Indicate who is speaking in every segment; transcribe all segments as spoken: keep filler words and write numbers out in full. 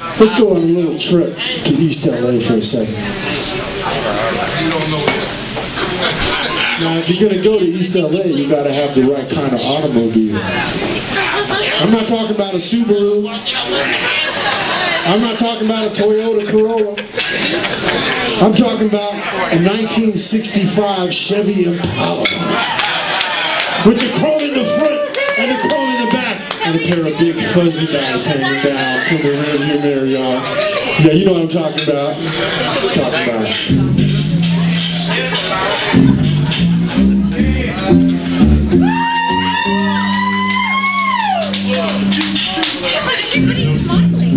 Speaker 1: Let's go on a little trip to East L A for a second. Now, if you're going to go to East L A, you got to have the right kind of automobile. I'm not talking about a Subaru. I'm not talking about a Toyota Corolla. I'm talking about a nineteen sixty-five Chevy Impala with the chrome in the front and the chrome in the back and a pair of big fuzzy knives hanging down from the rearview mirror, y'all. Yeah, you know what I'm talking about. I'm talking about.
Speaker 2: Everybody's smiling.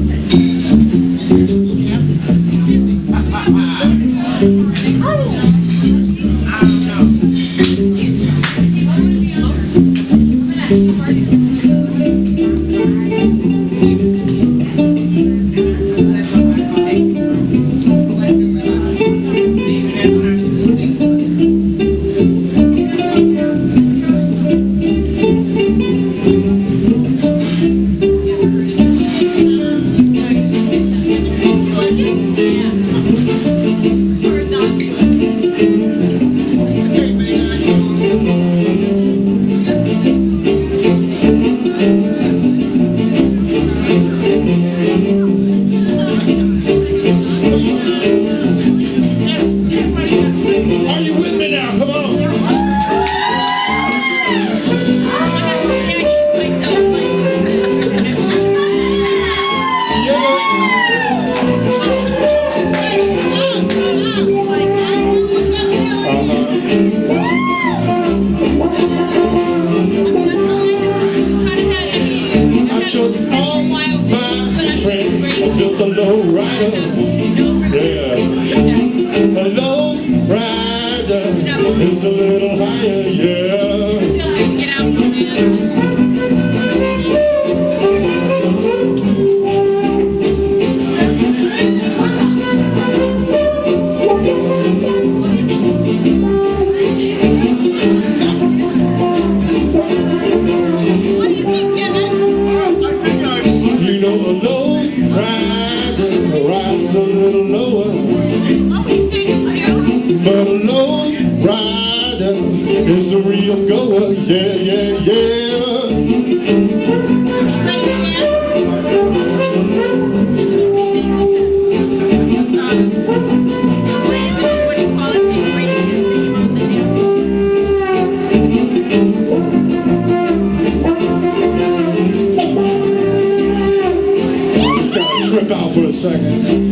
Speaker 1: It's a little higher, yeah.
Speaker 2: Get out from there. What do you think, Kevin?
Speaker 1: You know a low rider rides a little lower,
Speaker 2: Oh, he thinks you.
Speaker 1: but a low rider is a real goer, yeah, yeah, yeah. Just gotta trip out for a second.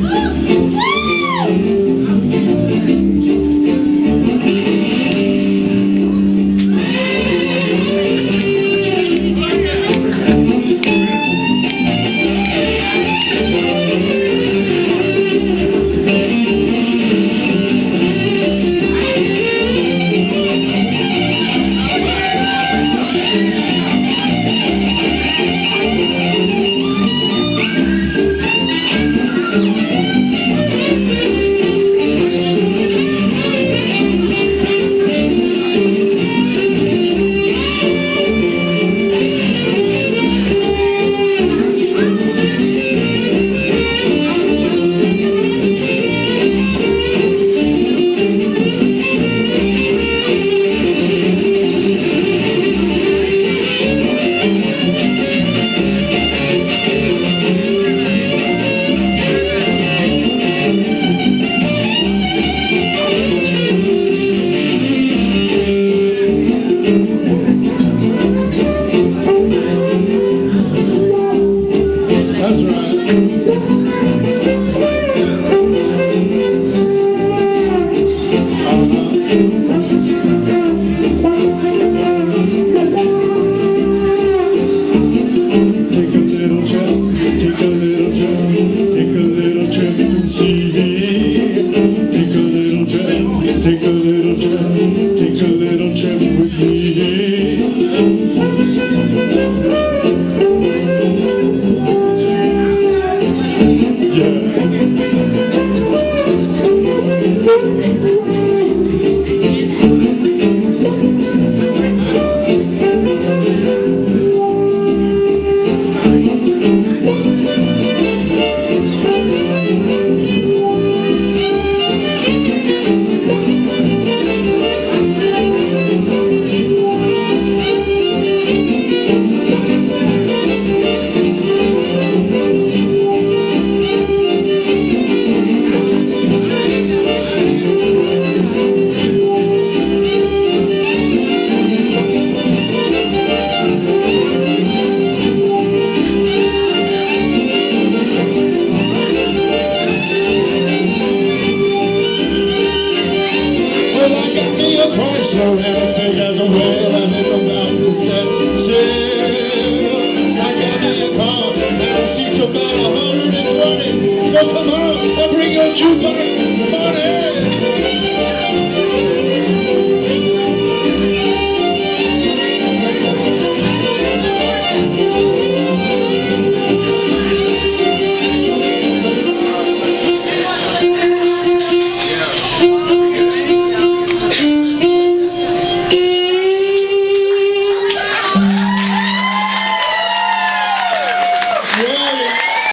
Speaker 1: That's right. Uh-huh. Take a little trip, take a little trip, take a little trip and see. Take a little trip, take a little trip, take a little trip with me. Yeah. jukebox.